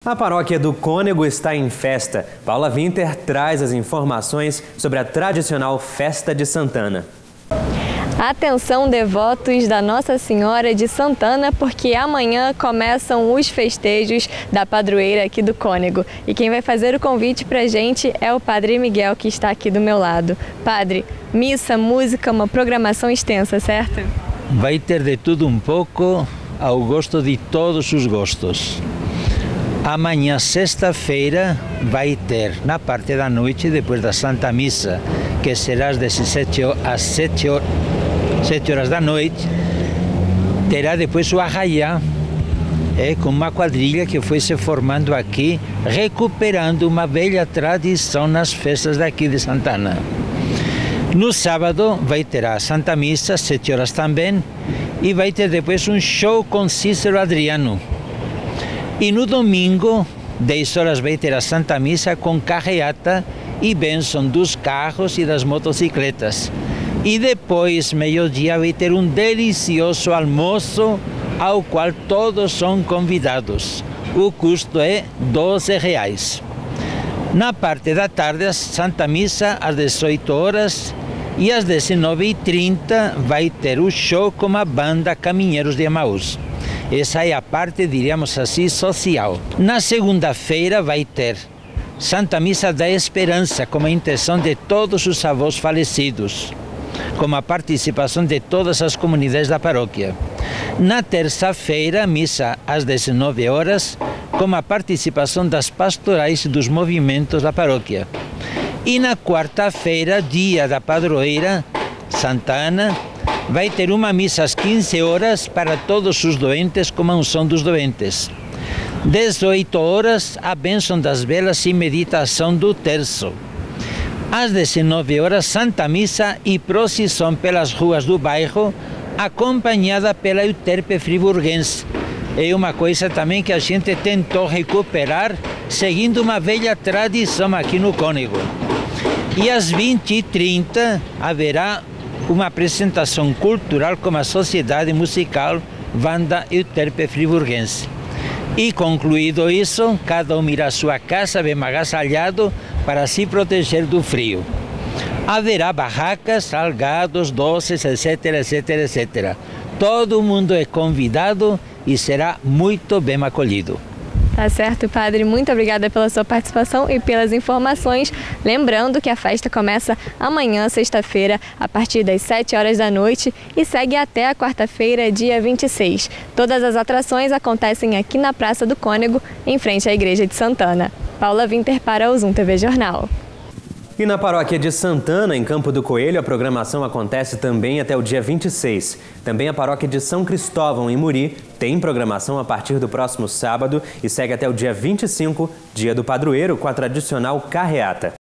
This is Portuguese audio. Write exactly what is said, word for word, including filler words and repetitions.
A paróquia do Cônego está em festa. Paula Winter traz as informações sobre a tradicional Festa de Santana. Atenção, devotos da Nossa Senhora de Santana, porque amanhã começam os festejos da padroeira aqui do Cônego. E quem vai fazer o convite para a gente é o Padre Miguel, que está aqui do meu lado. Padre, missa, música, uma programação extensa, certo? Vai ter de tudo um pouco, ao gosto de todos os gostos. Amanhã, sexta-feira, vai ter, na parte da noite, depois da Santa Missa, que será às dezessete às sete horas da noite, terá depois o arraiá, é, com uma quadrilha que foi se formando aqui, recuperando uma velha tradição nas festas daqui de Santana. No sábado vai ter a Santa Missa, sete horas também, e vai ter depois um show com Cícero Adriano. E no domingo, dez horas, vai ter a Santa Missa com carreata e bênção dos carros e das motocicletas. E depois, meio-dia, vai ter um delicioso almoço ao qual todos são convidados. O custo é doze reais. Na parte da tarde, a Santa Missa às dezoito horas e às dezenove e trinta vai ter o show com a banda Caminheiros de Emaús. Essa é a parte, diríamos assim, social. Na segunda-feira vai ter Santa Missa da Esperança, com a intenção de todos os avós falecidos, com a participação de todas as comunidades da paróquia. Na terça-feira, missa às dezenove horas, com a participação das pastorais dos movimentos da paróquia. E na quarta-feira, dia da padroeira, Santa Ana, vai ter uma missa às quinze horas para todos os doentes, com a unção dos doentes. dezoito horas, a bênção das velas e meditação do terço. Às dezenove horas, Santa Missa e procissão pelas ruas do bairro, acompanhada pela Euterpe friburguense. É uma coisa também que a gente tentou recuperar, seguindo uma velha tradição aqui no Cônego. E às vinte e trinta haverá uma apresentação cultural com a Sociedade Musical Vanda Euterpe friburguense. E concluído isso, cada um irá à sua casa bem agasalhado para se proteger do frio. Haverá barracas, salgados, doces, etc, etc, etcétera. Todo mundo é convidado e será muito bem acolhido. Tá certo, Padre. Muito obrigada pela sua participação e pelas informações. Lembrando que a festa começa amanhã, sexta-feira, a partir das sete horas da noite e segue até a quarta-feira, dia vinte e seis. Todas as atrações acontecem aqui na Praça do Cônego, em frente à Igreja de Santana. Paula Winter para o Zoom T V Jornal. E na paróquia de Santana, em Campo do Coelho, a programação acontece também até o dia vinte e seis. Também a paróquia de São Cristóvão, em Muri, tem programação a partir do próximo sábado e segue até o dia vinte e cinco, dia do padroeiro, com a tradicional carreata.